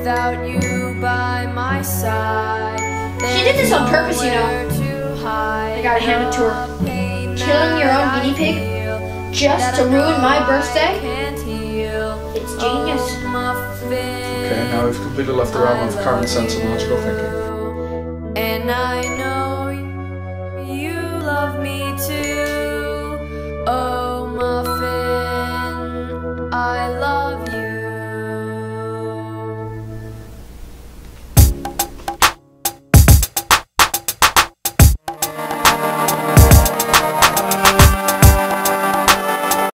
without you by my side. She did this on purpose, you know. I gotta hand it to her. Killing your own guinea pig just to ruin my birthday? It's genius. Okay, now we've completely left the realm of common sense and logical thinking. And I know you love me too. Oh, Muffin, I love